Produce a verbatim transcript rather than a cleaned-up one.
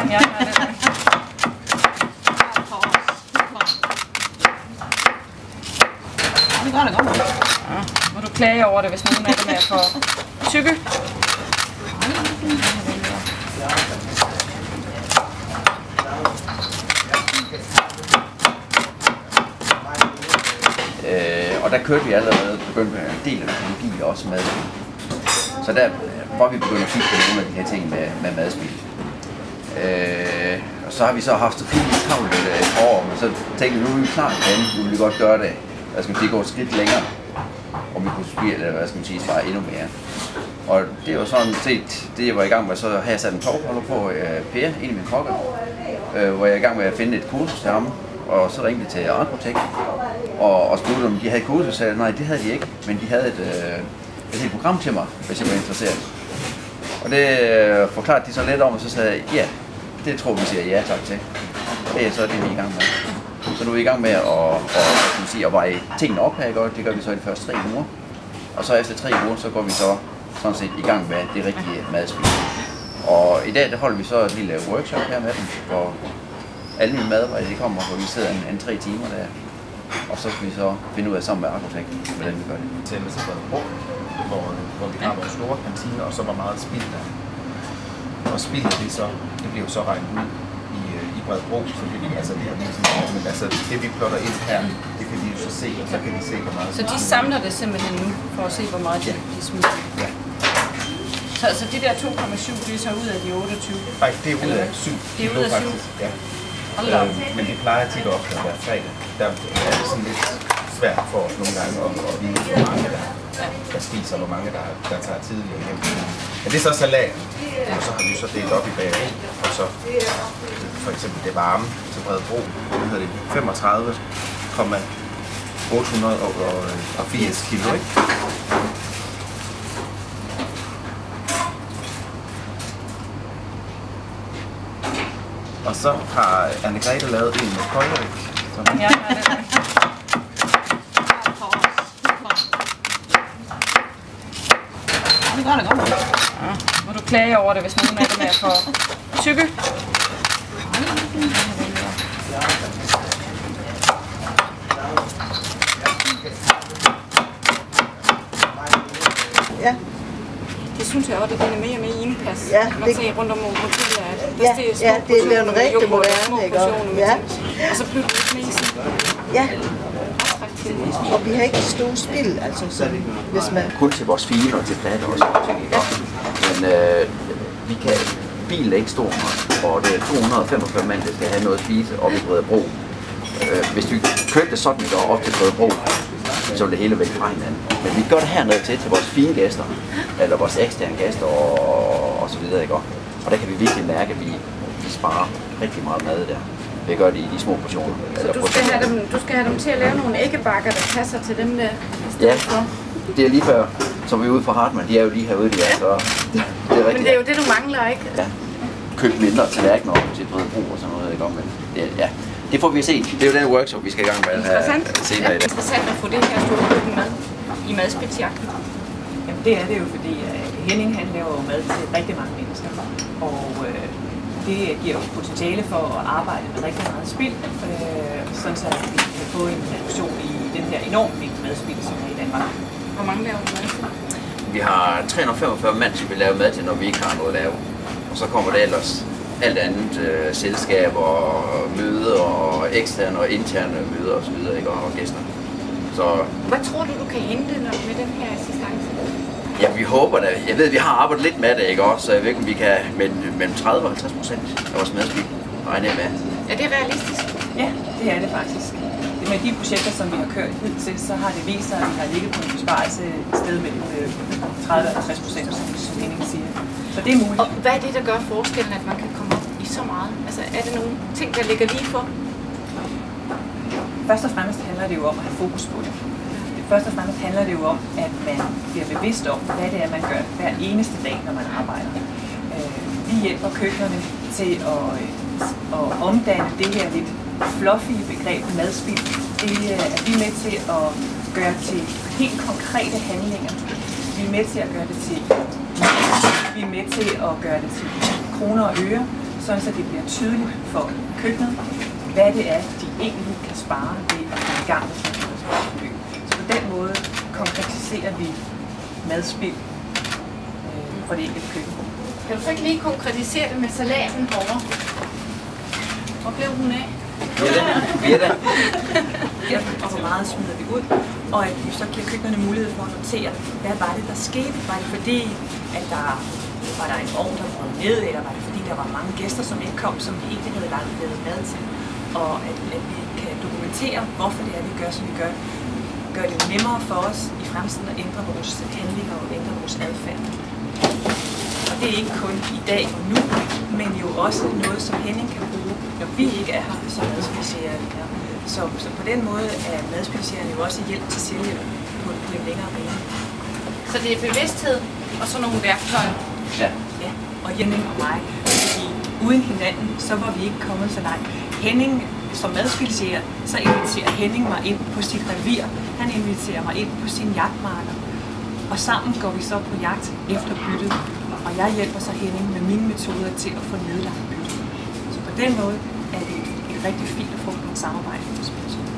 Ja, ja, det er det. Det gør det godt. Ja. Må du klage over det, hvis nogen af dem er for tykke? Øh, og der kørte vi allerede begyndt med en del af teknologi også med. Så der var vi begyndt at kigge på nogle af de her ting med, med madspil. Øh, og så har vi så haft så fint travlt et år, men så tænkte vi, nu er vi klar igen, nu vil vi godt gøre det. Hvad skal man sige, gå et skridt længere, og vi kunne spille, eller hvad skal man sige, spare endnu mere. Og det var sådan set, det jeg var i gang med, så har jeg sat en togholder på uh, Per, en af mine kokker, uh, hvor jeg er i gang med at finde et kursus til ham, og så ringte jeg til Arkotek, og, og spurgte om de havde kursus, og sagde, nej, det havde de ikke, men de havde et, uh, et helt program til mig, hvis jeg var interesseret. Og det uh, forklarede de så lidt om, og så sagde jeg, ja, det tror vi siger ja tak til. Det er så det, vi er i gang med. Så nu er vi i gang med at, at, at, sige, at veje tingene op her, ikke? Det gør vi så i de første tre uger. Og så efter tre uger, så går vi så sådan set i gang med det rigtige madspil. Og i dag, der holder vi så et lille workshop her med dem, hvor alle mine madvarer, de kommer, hvor vi sidder en, en tre timer der. Og så skal vi så finde ud af sammen med Arkotek, hvordan vi gør det. Til med så hvor, hvor, hvor vi har vores store kantiner, og så var meget spild der. Og spildet, det, så, det bliver jo så regnet ud i, i Bredebro, så det, altså, det, er sådan, men altså, det vi plotter ind her, det kan de jo så se, og så kan de se, hvor meget. Så de samler det simpelthen nu, for at se, hvor meget de, de smider? Ja. Så, så de der to komma syv, det er så ud af de otteogtyve? Nej, det er ud af syv. Det er ud af syv? Ja. Hold da. Øh, men det plejer tit at opgøre hver fredag. Der er det sådan lidt svært for os nogle gange at, at vide, hvor mange der, der spiser, og hvor mange der, der tager tidligere hjem. Men det er så salat, og så har vi så delt op i bageri, og så for eksempel det varme til Bredebro, det hedder det femogtredive komma otte hundrede og firs kilo, ikke? Og så har Anne-Grethe lavet en med koldæg. Ja, ja, det er det. Det gør det godt. Ja. Må du klage over det, hvis nogen af dem er for tykke? Ja. Det synes jeg også, det er mere og mere indpas. Ja, Man det- ser rundt om mobiler, at Ja, der er små ja, det er blevet portioner med rigtig yoghurt og moderne, små ikke også? portioner med Ja. ting. Og så pludselig knisen. Ja, og vi har ikke store spil, altså, så hvis man... Kun til vores fine og til platte og sådan ting, ikke? Men øh, vi kan, bilen er ikke stor nok, og det er to hundrede og femogfyrre mand, der skal have noget at spise op i Bredebro. Øh, hvis vi kørte det sådan, vi går op til Bredebro, så vil det hele væk fra hinanden. Men vi gør det hernede til, til vores fine gæster, eller vores eksterne gæster og, og så videre, ikke? Og der kan vi virkelig mærke, at vi, vi sparer rigtig meget mad der. Vi gør det i de små portioner. Så du skal, have dem, du skal have dem til at lave nogle æggebakker, der passer til dem der i stedet Ja, for. det er lige før, som vi er ude fra Hartmann, de er jo lige herude, de er, så det, det er rigtigt. Men det er jo det, du mangler, ikke? Ja, køb mindre tallerkener op til Bredebro og sådan noget, ikke? Men det, ja, det får vi se. Det er jo den workshop, vi skal i gang med her senere i dag. Det er interessant at få det her store køkken med i madspilsjagten. Jamen det er det jo, fordi uh, Henning han laver jo mad til rigtig mange mennesker, og uh, det giver jo potentiale for at arbejde med rigtig meget spild, uh, sådan så vi kan få en reduktion i den her enorme mængde madspild, som er i Danmark. Hvor mange laver du mad til? Vi har tre hundrede og femogfyrre mand, som vi laver mad til, når vi ikke har noget at lave. Og så kommer der ellers alt andet, øh, selskaber, møder og eksterne og interne møder osv. Og, og gæster. Så Hvad tror du, du kan hente når, med den her assistance? ja, vi håber da. Jeg ved, vi har arbejdet lidt med det, ikke også? Så jeg ved ikke, om vi kan mellem, mellem tredive og halvtreds procent af vores madspil regne med. Er det realistisk? Ja, det er det faktisk. Med de projekter, som vi har kørt hidtil, så har det vist sig, at vi har ligget på en besparelse et sted mellem tredive og halvtreds procent, som Henning siger. Så det er muligt. Og hvad er det, der gør forskellen, at man kan komme op i så meget? Altså, er det nogle ting, der ligger lige for? Først og fremmest handler det jo om at have fokus på det. Først og fremmest handler det jo om, at man bliver bevidst om, hvad det er, man gør hver eneste dag, når man arbejder. Vi hjælper køkkenerne til at, at omdanne det her lidt fluffy begreb madspild. Det er vi med til at gøre til helt konkrete handlinger. Vi er med til at gøre det til vi er med til at gøre det til kroner og øre, sådan så det bliver tydeligt for køkkenet, hvad det er, de egentlig kan spare ved at komme i gang med sådan et madspilsforløb. Så på den måde konkretiserer vi madspil øh, for det enkelte køkken. Kan du så ikke lige konkretisere det med salaten herovre? Hvor blev den af? Birte? Ja, og hvor meget smider vi ud, og at vi så giver køkkenerne mulighed for at notere, hvad var det, der skete? Var det fordi, at der var der en ovn, der brød ned, eller var det fordi, der var mange gæster, som ikke kom, som vi egentlig havde lagt lavet mad til? Og at, at vi kan dokumentere, hvorfor det er, vi gør, som vi gør, gør det nemmere for os i fremtiden at ændre vores handlinger og ændre vores adfærd. Og det er ikke kun i dag og nu, men jo også noget, som Henning kan bruge, når vi ikke er her som madspecialer. Så, så på den måde er madspecialerne jo også hjælp til selvhjælp på, på en længere bane. Så det er bevidsthed og så nogle værktøjer. Ja. Ja, og Henning og mig, fordi uden hinanden, så var vi ikke kommet så langt. Henning som madspecialer, så inviterer Henning mig ind på sit revir. Han inviterer mig ind på sine jagtmarker. Og sammen går vi så på jagt efter byttet. Og jeg hjælper så Henning med mine metoder til at få nedlagt byttet. Så på den måde er det et, et rigtig fint og frugtbart samarbejde.